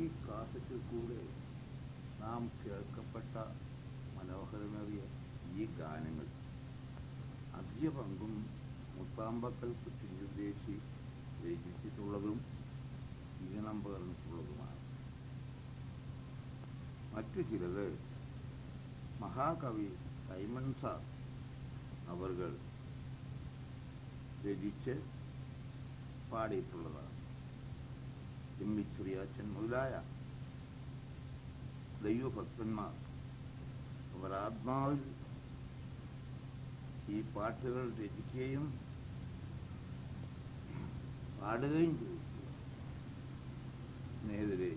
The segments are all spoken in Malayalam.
കാസറ്റിൽ കൂടെ നാം കേൾക്കപ്പെട്ട മനോഹരമേറിയ ഈ ഗാനങ്ങൾ അധിക പങ്കും മുത്താമ്പക്കൽ കുറ്റിയുദ്ദേശി രചിച്ചിട്ടുള്ളതും ഈണം പകർന്നിട്ടുള്ളതുമാണ്. മറ്റു ചിലത് മഹാകവി സൈമൺ സാർ അവർകൾ രചിച്ച് പാടിയിട്ടുള്ളതാണ്. ചെറിയാച്ചൻ മുതലായ ദൈവഭക്തന്മാർ അവർ ആത്മാവിൽ ഈ പാട്ടുകൾ രചിക്കുകയും പാടുകയും ചെയ്തു. ഇതിനെതിരെ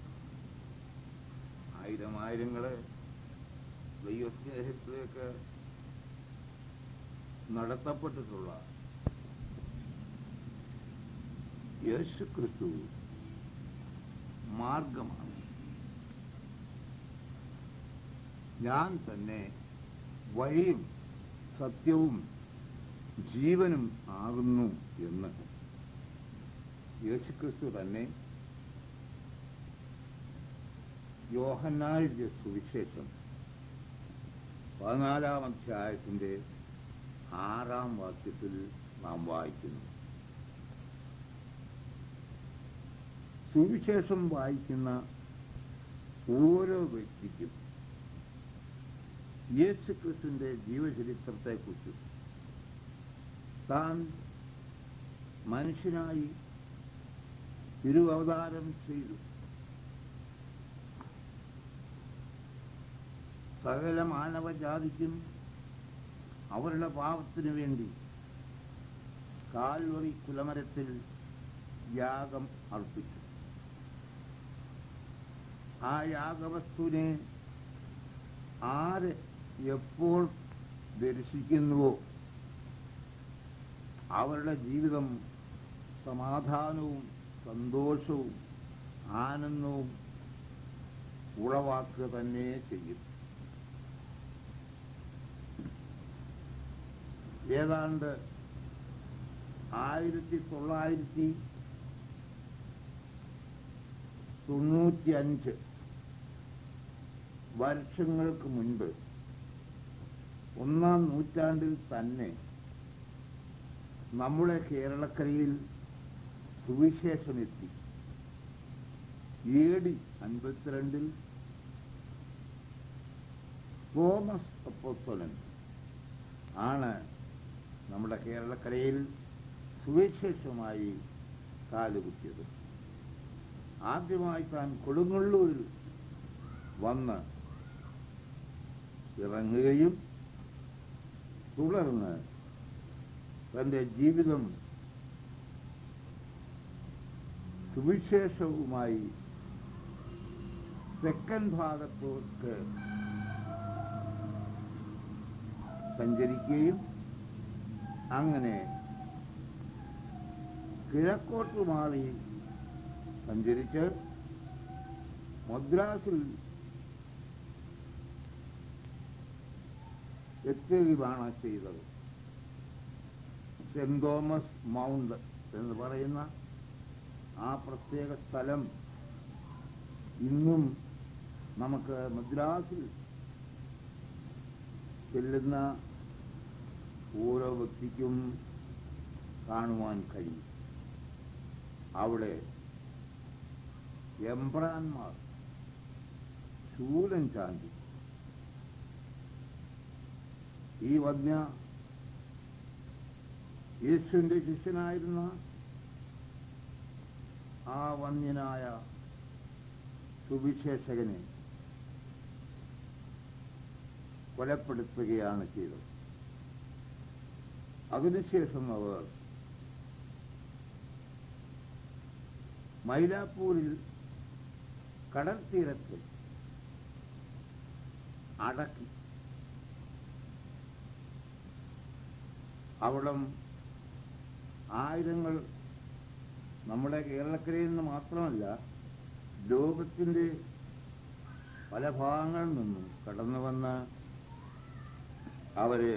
ആയിരങ്ങളെ ദൈവസ്നേഹത്തിലേക്ക് നടത്തപ്പെട്ടിട്ടുള്ള യേശുക്രിസ്തു മാർഗമാണ്. ഞാൻ തന്നെ വഴിയും സത്യവും ജീവനും ആകുന്നു എന്ന് യേശുക്രിസ്തു തന്നെ യോഹന്നാന്റെ സുവിശേഷം 14-ാം അധ്യായത്തിൻ്റെ 6-ാം വാക്യത്തിൽ നാം വായിക്കുന്നു. സുവിശേഷം വായിക്കുന്ന ഓരോ വ്യക്തിക്കും യേശുക്രിസ്തുവിന്റെ ജീവചരിത്രത്തെക്കുറിച്ചും താൻ മനുഷ്യനായി തിരുവവതാരം ചെയ്തു സകല മാനവജാതിക്കും അവരുടെ പാപത്തിനു വേണ്ടി കാൽവറി കുലമരത്തിൽ യാഗം അർപ്പിച്ചു. ആ യാഗവസ്തുവിനെ ആര് എപ്പോൾ ദർശിക്കുന്നുവോ അവരുടെ ജീവിതം സമാധാനവും സന്തോഷവും ആനന്ദവും ഉളവാക്കുക തന്നെ ചെയ്യും. ഏതാണ്ട് 1995 വർഷങ്ങൾക്ക് മുൻപ് 1-ാം നൂറ്റാണ്ടിൽ തന്നെ നമ്മുടെ കേരളക്കരയിൽ സുവിശേഷമെത്തി. AD 52 തോമസ് അപ്പോസ്തലൻ ആണ് നമ്മുടെ കേരളക്കരയിൽ സുവിശേഷമായി കാലുകുത്തിയത്. ആദ്യമായി താൻ കൊടുങ്ങല്ലൂരിൽ വന്ന് ഇറങ്ങുകയും തുടർന്ന് തൻ്റെ ജീവിതം സുവിശേഷവുമായി തെക്കൻ ഭാഗത്തോട്ട് സഞ്ചരിക്കുകയും അങ്ങനെ കിഴക്കോട്ട് മാറി സഞ്ചരിച്ച് മദ്രാസിൽ എത്തുകയാണ് ചെയ്തത്. സെന്റ് തോമസ് മൗണ്ട് എന്ന് പറയുന്ന ആ പ്രത്യേക സ്ഥലം ഇന്നും നമുക്ക് മദ്രാസിൽ ചെല്ലുന്ന ഓരോ വ്യക്തിക്കും കാണുവാൻ കഴിയും. അവിടെ എംബ്രാന്മാർ ശൂലം ചാണ്ടി ഈ വന്യ യേശുവിന്റെ ശിഷ്യനായിരുന്ന ആ വന്യനായ സുവിശേഷകനെ കൊലപ്പെടുത്തുകയാണ് ചെയ്തത്. അതിനുശേഷം അവർ മൈലാപ്പൂരിൽ കടൽ തീരത്ത് അടക്കി. അവിടം ആയിരങ്ങൾ നമ്മുടെ കേരളക്കരയിൽ നിന്ന് മാത്രമല്ല ലോകത്തിൻ്റെ പല ഭാഗങ്ങളിൽ നിന്നും കടന്നു വന്ന് അവര്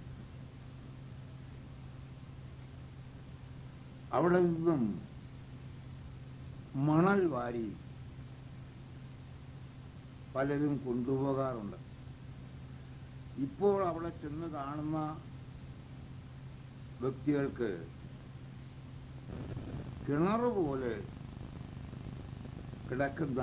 അവിടെ നിന്നും മണൽ വാരി പലരും കൊണ്ടുപോകാറുണ്ട്. ഇപ്പോൾ അവിടെ ചെന്ന് കാണുന്ന വ്യക്തികൾക്ക് കിണറ് പോലെ കിടക്കുന്ന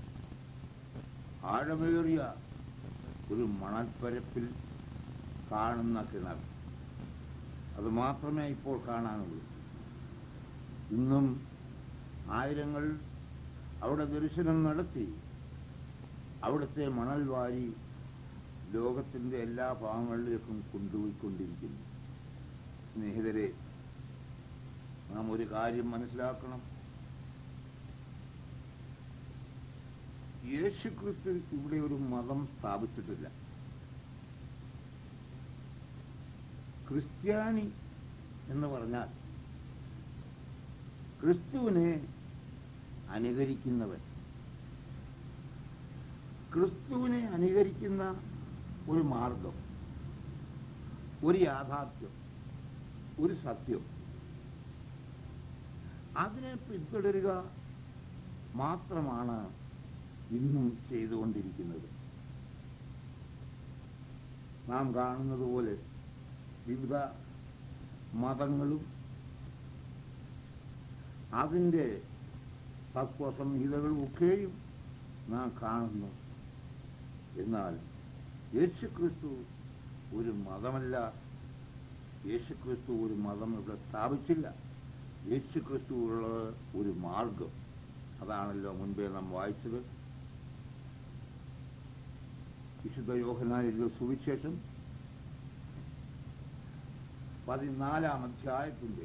ആഴമേറിയ ഒരു മണൽപ്പരപ്പിൽ കാണുന്ന കിണർ, അത് മാത്രമേ ഇപ്പോൾ കാണാനുള്ളൂ. ഇന്നും ആയിരങ്ങൾ അവിടെ ദർശനം നടത്തി അവിടുത്തെ മണൽ വാരി ലോകത്തിൻ്റെ എല്ലാ ഭാഗങ്ങളിലേക്കും കൊണ്ടുപോയിക്കൊണ്ടിരിക്കുന്നു. സ്നേഹിതരെ, നാം ഒരു കാര്യം മനസ്സിലാക്കണം. യേശുക്രിസ്തു ഇവിടെ ഒരു മതം സ്ഥാപിച്ചിട്ടില്ല. ക്രിസ്ത്യാനി എന്ന് പറഞ്ഞാൽ ക്രിസ്തുവിനെ അനുകരിക്കുന്നവൻ, ക്രിസ്തുവിനെ അനുകരിക്കുന്ന ഒരു മാർഗം, ഒരു യാഥാർത്ഥ്യം, ഒരു സത്യം, അതിനെ പിന്തുടരുക മാത്രമാണ് ഇന്നും ചെയ്തുകൊണ്ടിരിക്കുന്നത്. നാം കാണുന്നത് പോലെ വിവിധ മതങ്ങളും അതിൻ്റെ തത്വസംഹിതകളും ഒക്കെയും നാം കാണുന്നു. എന്നാൽ യേശുക്രിസ്തു ഒരു മതമല്ല. യേശുക്രിസ്തു ഒരു മതം ഇവിടെ സ്ഥാപിച്ചില്ല. യേശുക്രിസ്തു ഉള്ളത് ഒരു മാർഗം. അതാണല്ലോ മുൻപേ നാം വായിച്ചത്. വിശുദ്ധ യോഹന്നാൻ എഴുതിയ സുവിശേഷം 14-ാം അധ്യായത്തിൻ്റെ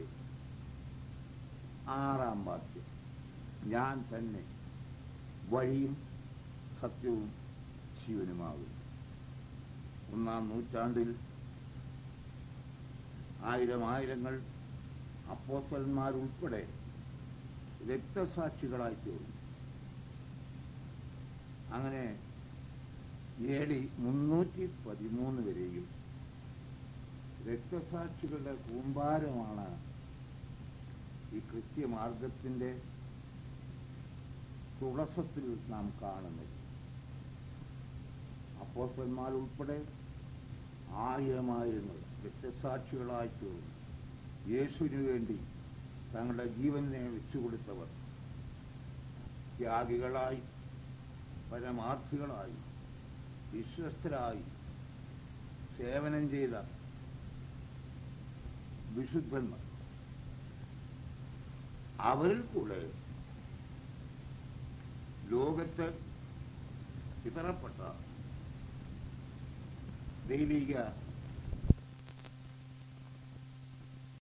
6-ാം വാക്യം, ഞാൻ തന്നെ വഴിയും സത്യവും ജീവനുമാകും. 1-ാം നൂറ്റാണ്ടിൽ ആയിരങ്ങൾ അപ്പോസ്തലന്മാരുൾപ്പെടെ രക്തസാക്ഷികളായി തീർന്നു. അങ്ങനെ AD 313 വരെയും രക്തസാക്ഷികളുടെ കൂമ്പാരമാണ് ഈ ക്രിസ്ത്യമാർഗത്തിൻ്റെ തുടക്കത്തിൽ നാം കാണുന്നത്. അപ്പോസ്തലന്മാരുൾപ്പെടെ ആയിരങ്ങൾ രക്തസാക്ഷികളായി തീർന്നു. യേശുവിനു വേണ്ടി തങ്ങളുടെ ജീവനെ വെച്ചുകൊടുത്തവർ ത്യാഗികളായി, പരമാർത്ഥികളായി, വിശ്വസ്തരായി സേവനം ചെയ്ത വിശുദ്ധന്മാർ, അവരിൽ കൂടെ ലോകത്ത് ചിതറപ്പെട്ട ദൈവിക